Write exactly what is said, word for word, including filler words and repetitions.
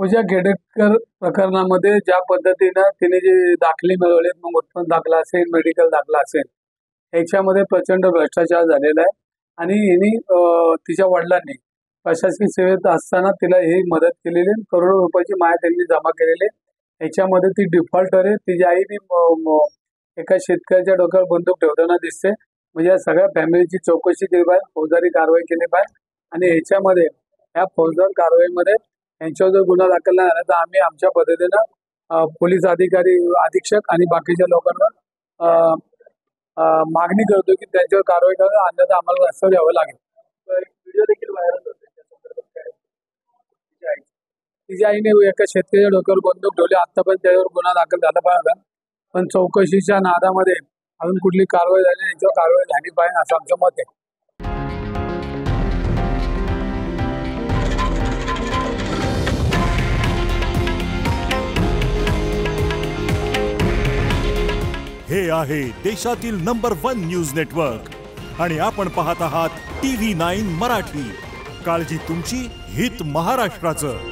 पूजा खेडेकर प्रकरणामध्ये ज्या पद्धतीनं तिने जे दाखले मिळवलेत, मग उत्पन्न दाखला असेल, मेडिकल दाखला असेल, ह्याच्यामध्ये प्रचंड भ्रष्टाचार झालेला आहे. आणि हिने तिच्या वडिलांनी प्रशासकीय सेवेत असताना तिला ही मदत केलेली आहे. करोडो रुपयाची माया त्यांनी जमा केलेली आहे. ह्याच्यामध्ये ती डिफॉल्टर आहे. तिच्या आईने एका शेतकऱ्याच्या डोक्यावर बंदूक ठेवताना दिसते. म्हणजे या सगळ्या फॅमिलीची चौकशी केली पाहिजे, फौजदारी कारवाई केली पाहिजे. आणि ह्याच्यामध्ये या फौजदार कारवाईमध्ये यांच्यावर जर गुन्हा दाखल नाही झाला तर आम्ही आमच्या पद्धतीनं पोलीस अधिकारी अधीक्षक आणि बाकीच्या लोकांना मागणी करतो की त्यांच्यावर कारवाई करा, अन्यथा आम्हाला रस्त्यावर यावं लागेल. व्हिडिओ देखील व्हायरल होते. तिच्या आईने एका शेतकऱ्याच्या डोक्यावर बंदूक ठेवली. आतापर्यंत त्याच्यावर गुन्हा दाखल झाला पाहिजे, पण चौकशीच्या नादामध्ये अजून कुठली कारवाई झाली नाही. याच्यावर कारवाई झाली पाहिजे असं आमचं मत आहे. हे आहे देशातील नंबर वन न्यूज नेटवर्क आणि आपण पाहत आहात टी व्ही नाईन मराठी. काळजी तुमची, हित महाराष्ट्राचं.